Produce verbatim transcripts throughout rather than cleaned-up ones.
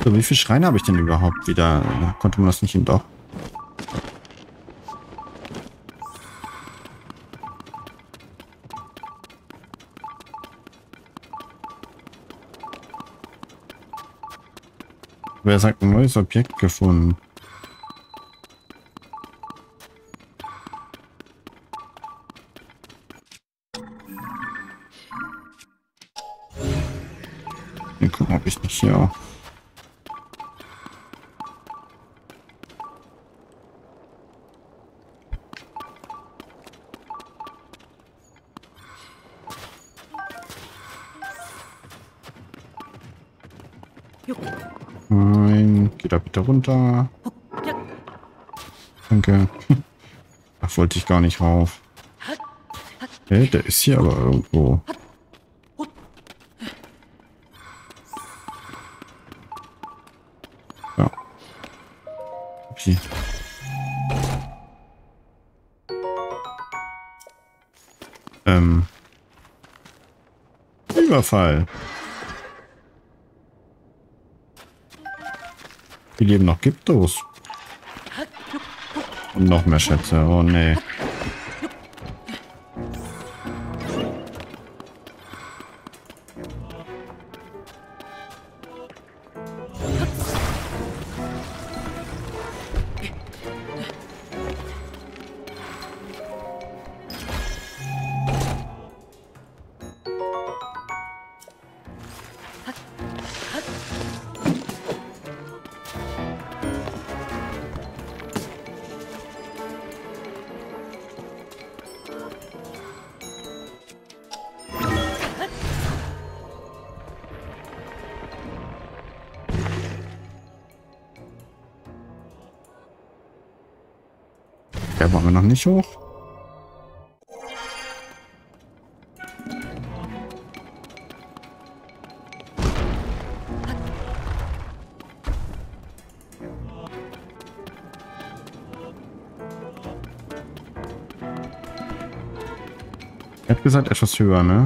So, wie viele Schreine habe ich denn überhaupt wieder? Da konnte man das nicht eben doch. Wer sagt, ein neues Objekt gefunden? Mal gucken, ob ich nicht hier auch. Nein, geht da bitte runter. Danke. Ach, wollte ich gar nicht rauf. Hey, der ist hier aber irgendwo. Ja. Okay. Ähm. Überfall. Wie leben noch Gyptos? Und noch mehr Schätze. Oh nee. Der wollen wir noch nicht hoch. Er hat gesagt, etwas höher, ne?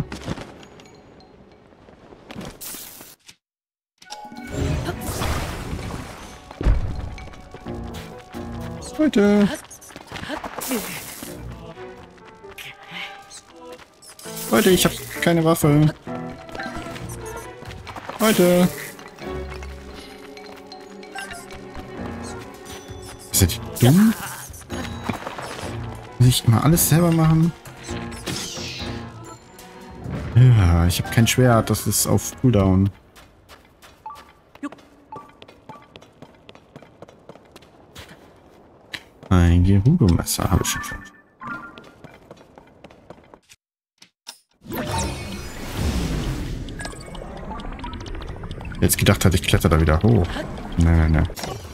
Leute! Leute, ich habe keine Waffe. Leute! Seid ihr dumm? Muss ich immer alles selber machen? Ja, ich habe kein Schwert, das ist auf Cooldown. Ein Gerudo-Messer habe ich schon. Jetzt gedacht hatte, ich kletter da wieder hoch. Nein, nein, nein.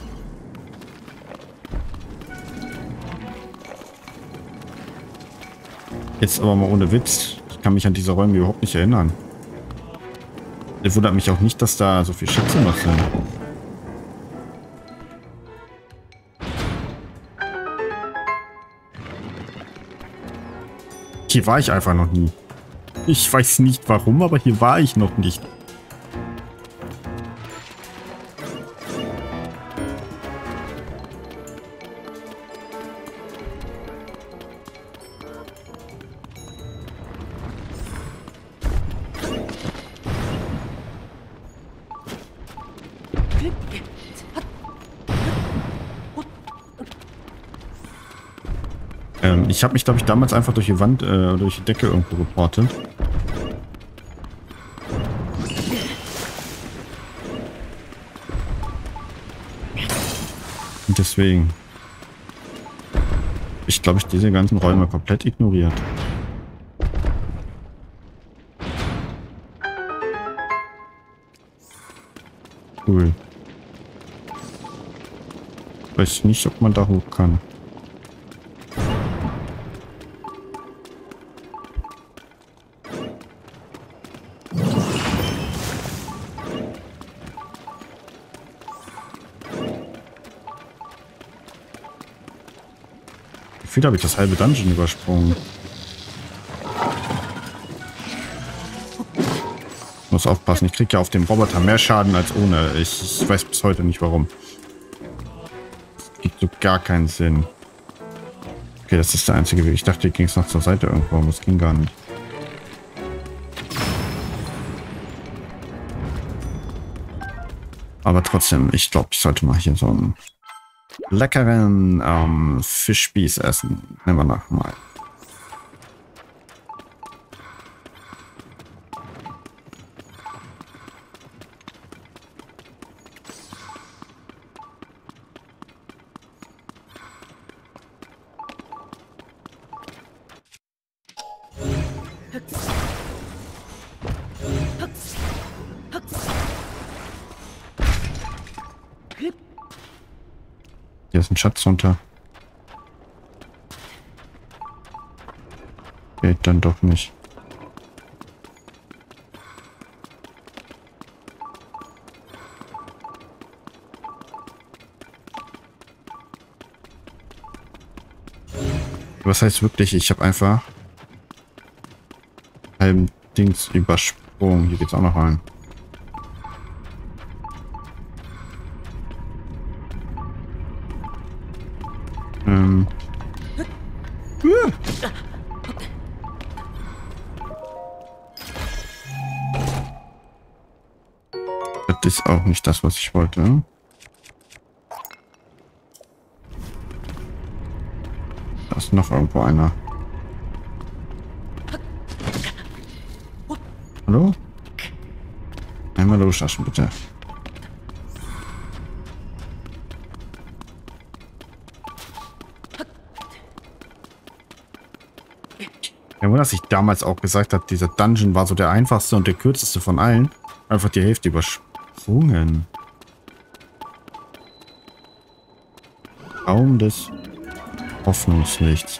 Jetzt aber mal ohne Witz. Ich kann mich an diese Räume überhaupt nicht erinnern. Es wundert mich auch nicht, dass da so viele Schätze noch sind. Hier war ich einfach noch nie. Ich weiß nicht warum, aber hier war ich noch nicht. Ähm, ich habe mich, glaube ich, damals einfach durch die Wand, äh, durch die Decke irgendwo geportet. Und deswegen. Ich glaube, ich diese ganzen Räume komplett ignoriert. Cool. Weiß nicht, ob man da hoch kann. Gefühlt habe ich das halbe Dungeon übersprungen. Muss aufpassen, ich kriege ja auf dem Roboter mehr Schaden als ohne. Ich, ich weiß bis heute nicht warum. Das gibt so gar keinen Sinn. Okay, das ist der einzige Weg. Ich dachte, hier ging es noch zur Seite irgendwo, aber es ging gar nicht. Aber trotzdem, ich glaube, ich sollte mal hier so einen leckeren ähm, Fischspieß essen. Nehmen wir noch mal. Hier ist ein Schatz runter. Geht dann doch nicht. Was heißt wirklich, ich habe einfach halben Dings übersprungen. Hier geht's auch noch rein. Ähm. Das ist auch nicht das, was ich wollte. Da ist noch irgendwo einer. Hallo? Einmal loslassen, bitte. Ja, nur, dass ich damals auch gesagt habe, dieser Dungeon war so der einfachste und der kürzeste von allen. Einfach die Hälfte übersprungen. Raum des Hoffnungslichts.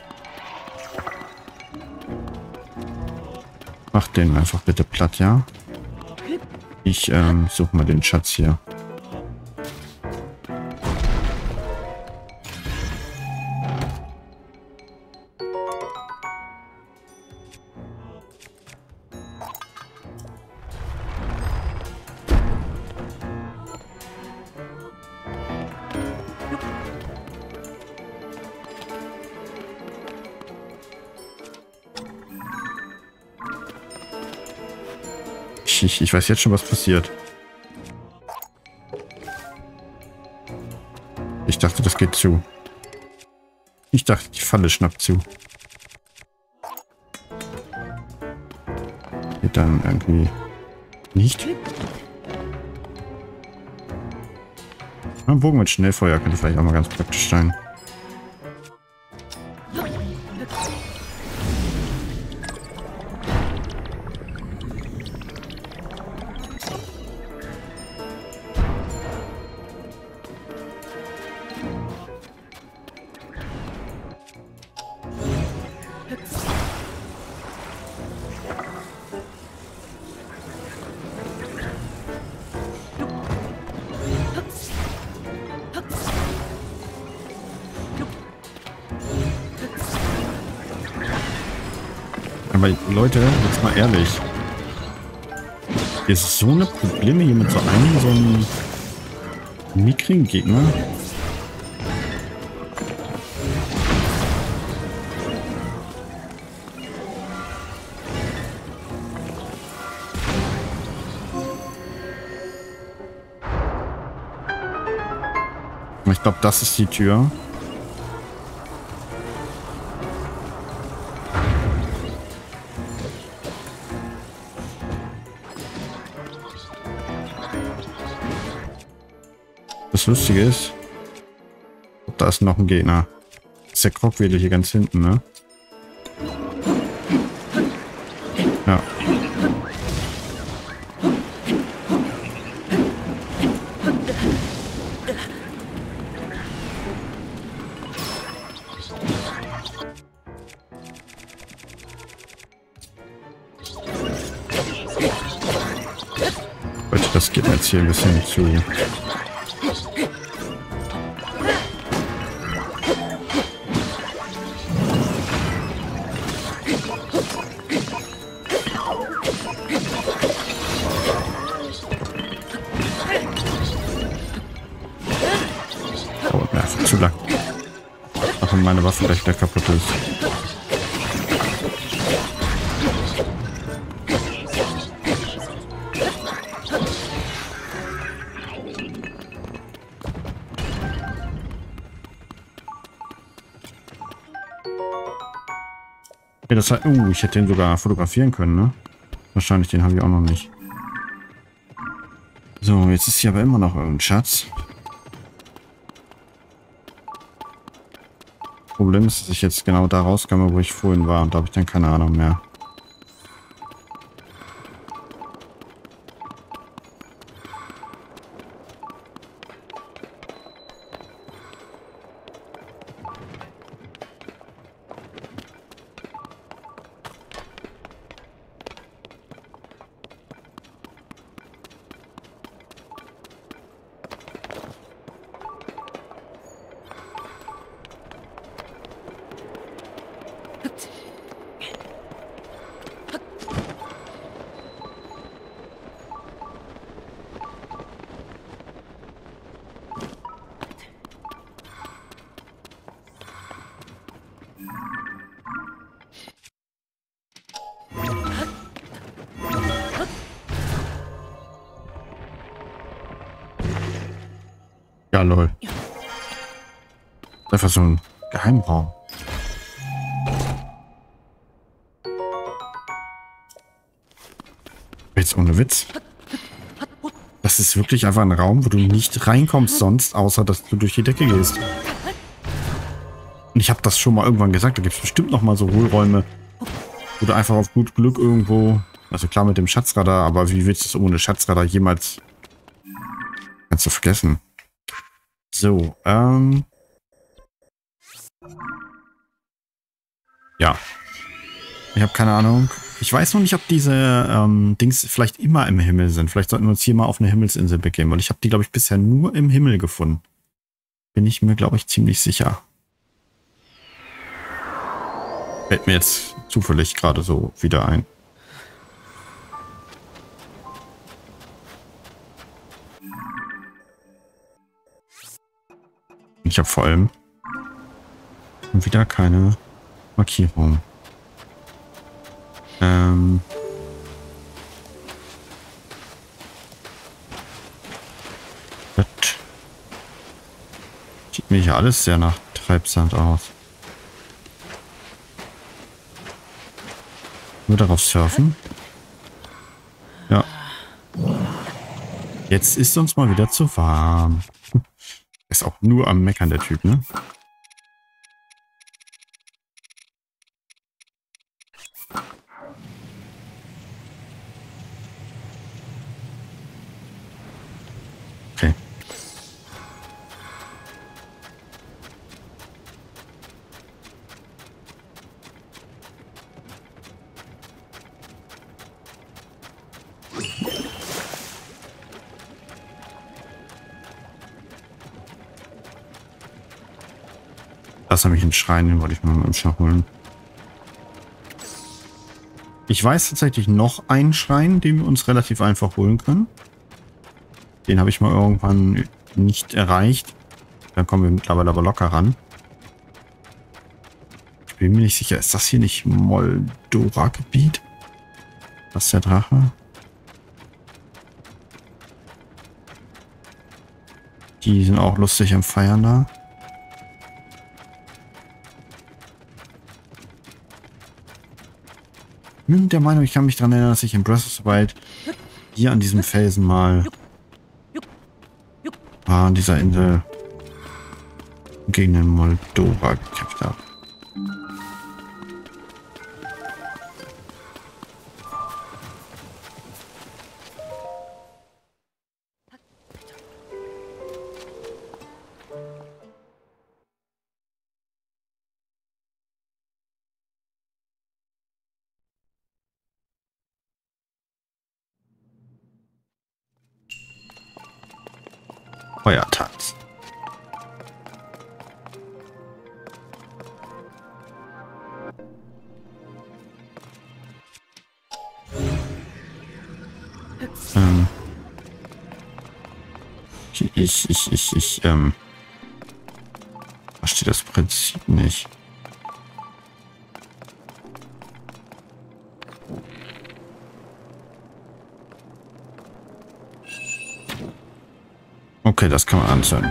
Mach den einfach bitte platt, ja? Ich ähm, suche mal den Schatz hier. Ich, ich weiß jetzt schon, was passiert. Ich dachte, das geht zu. Ich dachte, die Falle schnappt zu. Geht dann irgendwie nicht. Ein Bogen mit Schnellfeuer könnte vielleicht auch mal ganz praktisch sein. Aber Leute, jetzt mal ehrlich. Ist so eine Probleme hier mit so einem, so einem mickrigen Gegner? Ich glaube, das ist die Tür. Das Lustige ist, da ist noch ein Gegner. Das ist der Krogwedel hier ganz hinten, ne? Ja. Leute, das geht mir jetzt hier ein bisschen zu. zu lang. Ach, und meine Waffe gleich wieder kaputt ist. Okay, das heißt, uh, ich hätte den sogar fotografieren können, ne? Wahrscheinlich, den habe ich auch noch nicht. So, jetzt ist hier aber immer noch irgendein Schatz. Problem ist, dass ich jetzt genau da rauskomme, wo ich vorhin war. Und da habe ich dann keine Ahnung mehr. Ja, lol. Einfach so ein Geheimraum. Jetzt ohne Witz. Das ist wirklich einfach ein Raum, wo du nicht reinkommst sonst, außer dass du durch die Decke gehst. Und ich habe das schon mal irgendwann gesagt, da gibt es bestimmt noch mal so Hohlräume, wo du einfach auf gut Glück irgendwo, also klar mit dem Schatzradar, aber wie willst du es ohne Schatzradar jemals, kannst du vergessen. So, ähm. Ja. Ich habe keine Ahnung. Ich weiß noch nicht, ob diese ähm, Dings vielleicht immer im Himmel sind. Vielleicht sollten wir uns hier mal auf eine Himmelsinsel begeben, weil ich habe die, glaube ich, bisher nur im Himmel gefunden. Bin ich mir, glaube ich, ziemlich sicher. Fällt mir jetzt zufällig gerade so wieder ein. Ich habe vor allem wieder keine Markierung. Ähm. Das sieht mir hier alles sehr nach Treibsand aus. Nur darauf surfen. Ja. Jetzt ist uns mal wieder zu warm. Ist auch nur am Meckern, der Typ, ne? Okay. Das habe ich einen Schrein, den wollte ich mir mal im holen. Ich weiß tatsächlich noch einen Schrein, den wir uns relativ einfach holen können. Den habe ich mal irgendwann nicht erreicht. Dann kommen wir mittlerweile aber locker ran. Ich bin mir nicht sicher, ist das hier nicht Moldora-Gebiet? Das ist der Drache. Die sind auch lustig am Feiern da. Ich bin der Meinung, ich kann mich daran erinnern, dass ich in Breath of the Wild hier an diesem Felsen mal war, an dieser Insel gegen den Moldora gekämpft habe. Feuertanz. Ähm. Ich, ich, ich, ich, ich, ähm. verstehe das Prinzip nicht. Okay, das kann man anzünden.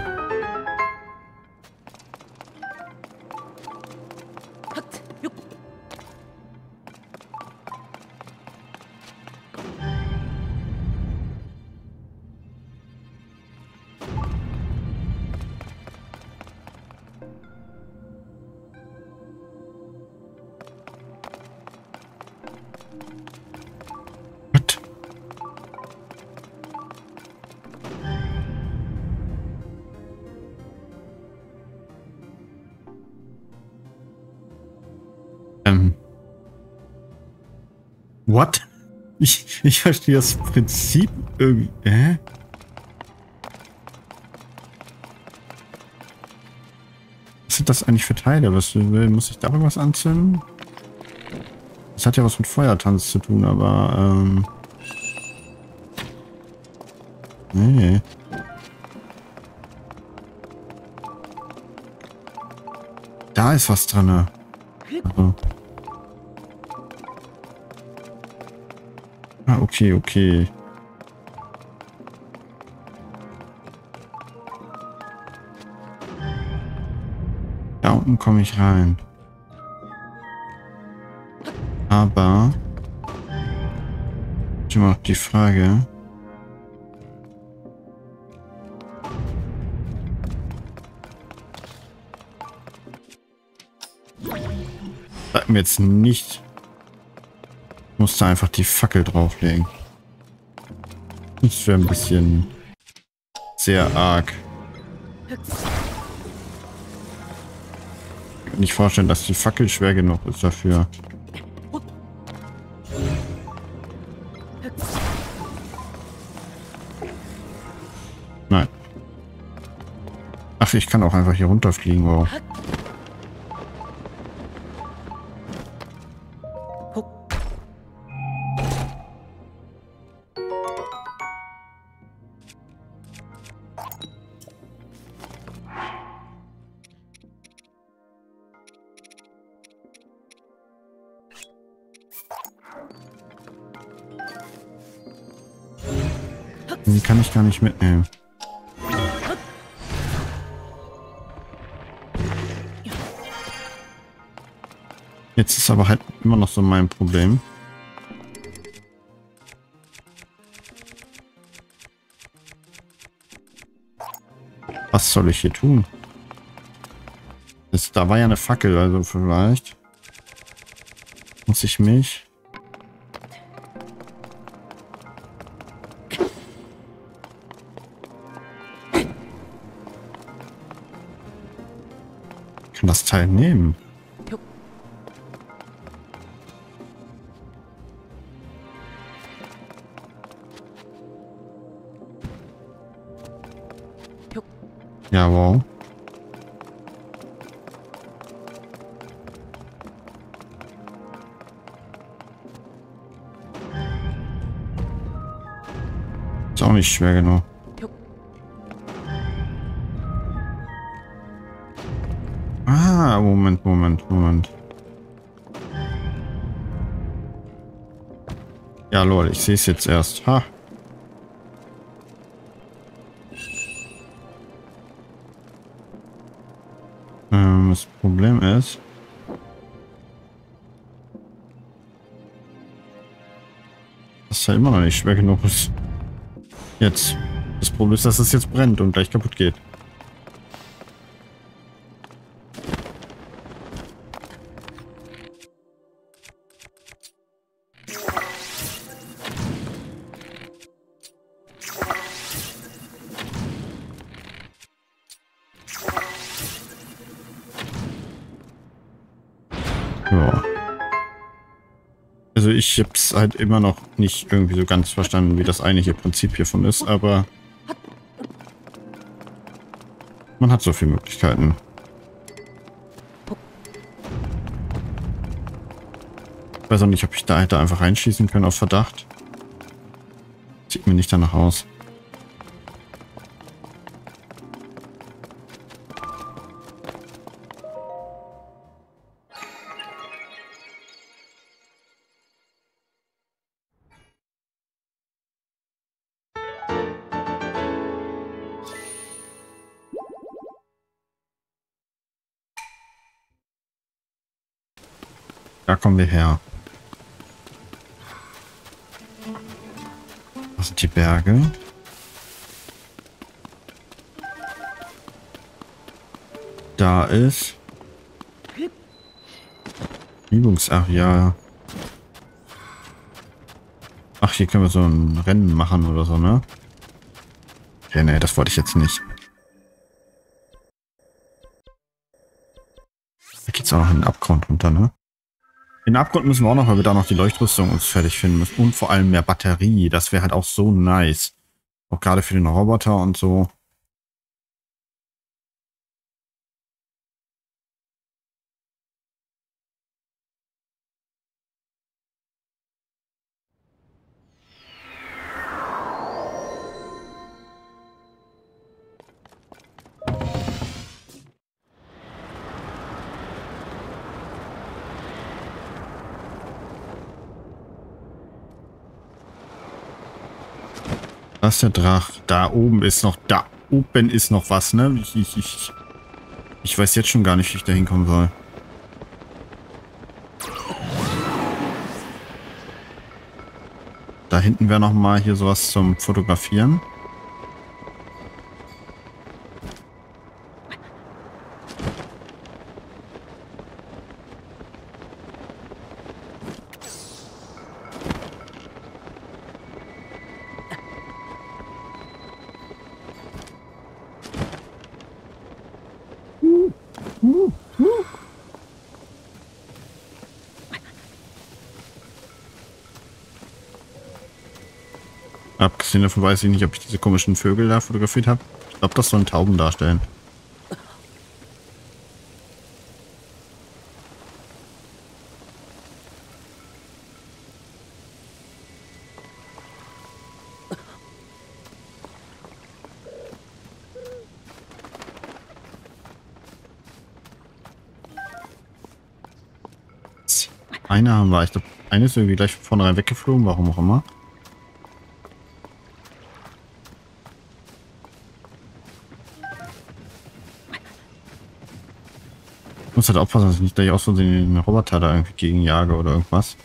Ähm. What? Ich, ich verstehe das Prinzip irgendwie. Hä? Was sind das eigentlich für Teile? Was muss ich da irgendwas anzünden? Das hat ja was mit Feuertanz zu tun, aber ähm. Nee. Da ist was dran. Also. Ah, okay, okay. Da unten komme ich rein. Aber ich habe noch die Frage. Sag mir jetzt nicht. Ich musste einfach die Fackel drauflegen. Das wäre ein bisschen sehr arg. Ich kann nicht vorstellen, dass die Fackel schwer genug ist dafür. Nein. Ach, ich kann auch einfach hier runterfliegen. Wow. Die kann ich gar nicht mitnehmen. Jetzt ist aber halt immer noch so mein Problem. Was soll ich hier tun? Das, da war ja eine Fackel, also vielleicht muss ich mich... Ich kann das Teil nehmen. Ja, wow. Ist auch nicht schwer genug. Ah, Moment, Moment, Moment. Ja, lol, ich sehe es jetzt erst. Ha. Ähm, das Problem ist... dass es ja immer noch nicht schwer genug ist. Jetzt. Das Problem ist, dass es jetzt brennt und gleich kaputt geht. Ja. Also ich hab's halt immer noch nicht irgendwie so ganz verstanden, wie das eigentliche Prinzip hiervon ist, aber man hat so viele Möglichkeiten. Ich weiß auch nicht, ob ich da hätte einfach reinschießen können auf Verdacht. Sieht mir nicht danach aus. Da kommen wir her. Das sind die Berge. Da ist Übungsareal. Ach, hier können wir so ein Rennen machen oder so, ne? Okay, ne, das wollte ich jetzt nicht. Da geht's auch noch in den Abgrund runter, ne? In den Abgrund müssen wir auch noch, weil wir da noch die Leuchtrüstung uns fertig finden müssen. Und vor allem mehr Batterie. Das wäre halt auch so nice. Auch gerade für den Roboter und so. Das ist der Drach. Da oben ist noch, da oben ist noch was, ne? Ich, ich, ich, ich weiß jetzt schon gar nicht, wie ich da hinkommen soll. Da hinten wäre noch mal hier sowas zum Fotografieren. Abgesehen davon weiß ich nicht, ob ich diese komischen Vögel da fotografiert habe. Ich glaube, das sollen Tauben darstellen. Eine haben wir. Ich glaube, eine ist irgendwie gleich von vornherein weggeflogen, warum auch immer. Ich muss halt aufpassen, dass ich nicht gleich aus Versehen den Roboter da irgendwie gegenjage oder irgendwas.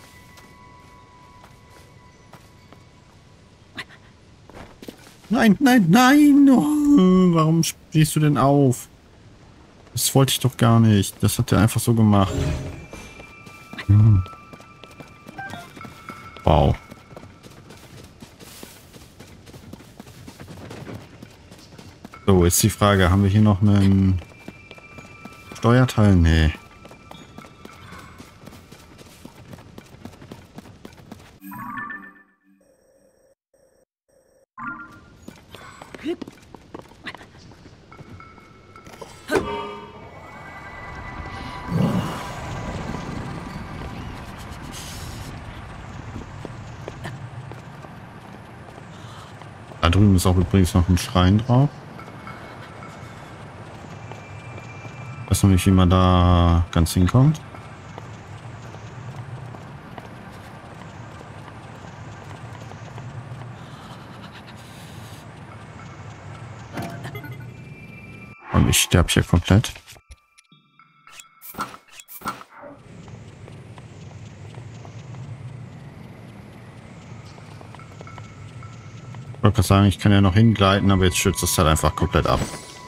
Nein, nein, nein! Oh, warum stehst du denn auf? Das wollte ich doch gar nicht. Das hat er einfach so gemacht. Hm. Wow. So, jetzt die Frage, haben wir hier noch einen Steuerteil? Nee. Da drüben ist auch übrigens noch ein Schrein drauf. Ich weiß noch nicht, wie man da ganz hinkommt. Und ich sterbe hier komplett. Ich wollte gerade sagen, ich kann ja noch hingleiten, aber jetzt schützt es halt einfach komplett ab.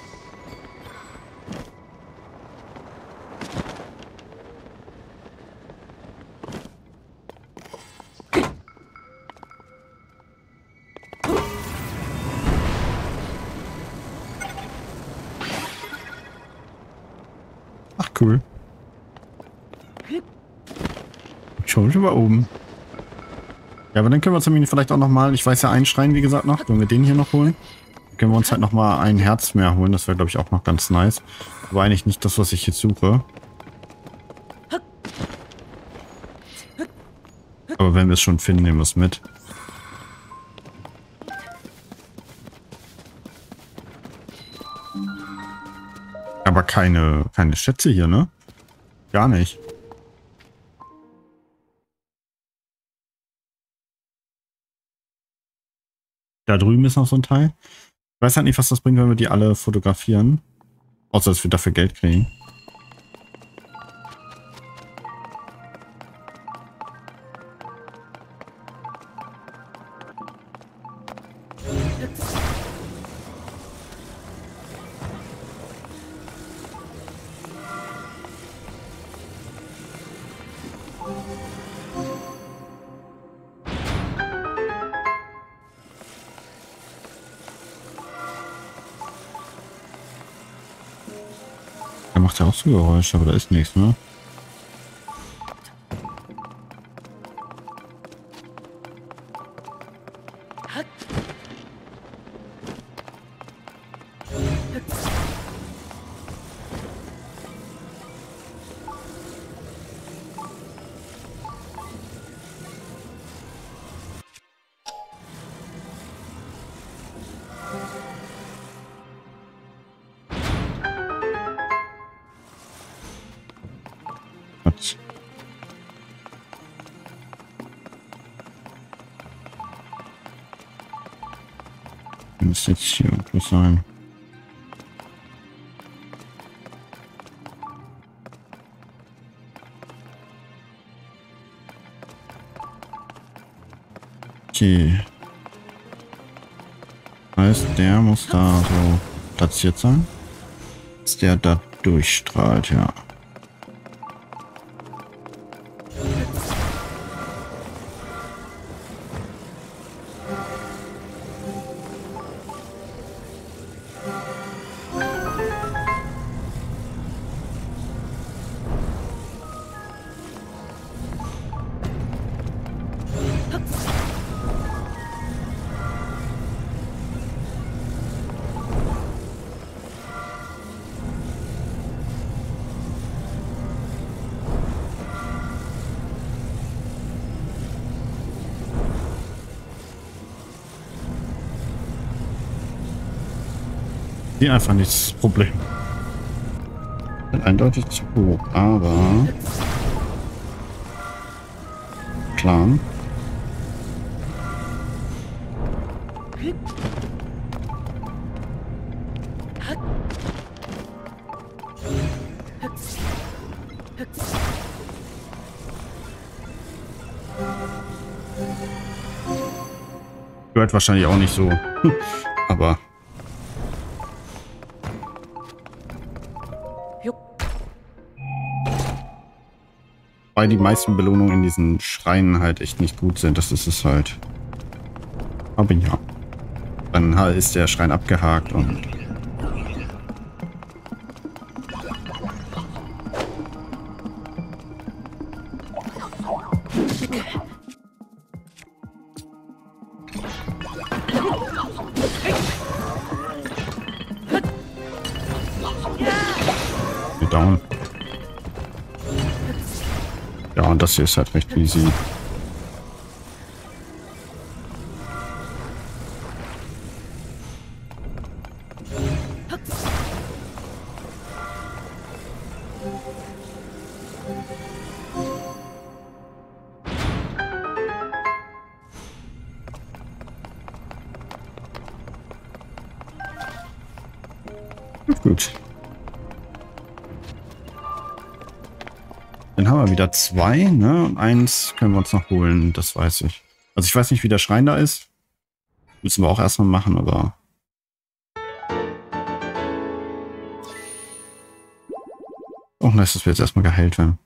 Ach cool. Schon schon mal oben. Ja, aber dann können wir zumindest vielleicht auch noch mal, ich weiß ja einen Schrein, wie gesagt, noch, wenn wir den hier noch holen, können wir uns halt noch mal ein Herz mehr holen. Das wäre, glaube ich, auch noch ganz nice. Aber eigentlich nicht das, was ich jetzt suche. Aber wenn wir es schon finden, nehmen wir es mit. Aber keine, keine Schätze hier, ne? Gar nicht. Da drüben ist noch so ein Teil. Ich weiß halt nicht, was das bringt, wenn wir die alle fotografieren. Außer, dass wir dafür Geld kriegen. Der macht ja auch so Geräusche, aber da ist nichts, ne? Was? Muss jetzt hier irgendwo sein. Okay. Heißt, der muss da so platziert sein. Dass der da durchstrahlt, ja. Die einfach nicht das Problem. Sind eindeutig zu hoch, aber Plan. Gehört wahrscheinlich auch nicht so, aber weil die meisten Belohnungen in diesen Schreinen halt echt nicht gut sind, das ist es halt. Aber ja. Dann ist der Schrein abgehakt und down. Ja, und das hier ist halt recht easy. Gut. Dann haben wir wieder zwei, ne? Und eins können wir uns noch holen, das weiß ich. Also ich weiß nicht, wie der Schrein da ist. Müssen wir auch erstmal machen, aber... Auch nice, dass wir jetzt erstmal geheilt werden.